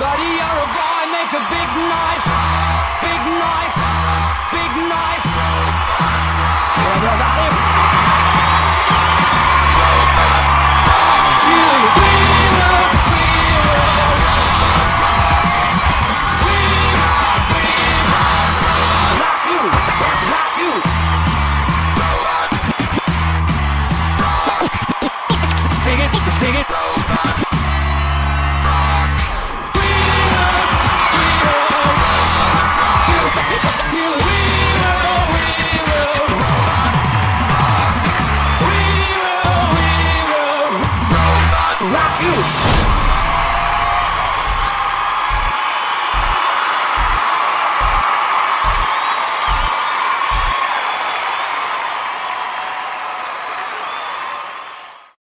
Buddy, you're a boy, make a big noise. Big noise. Big noise.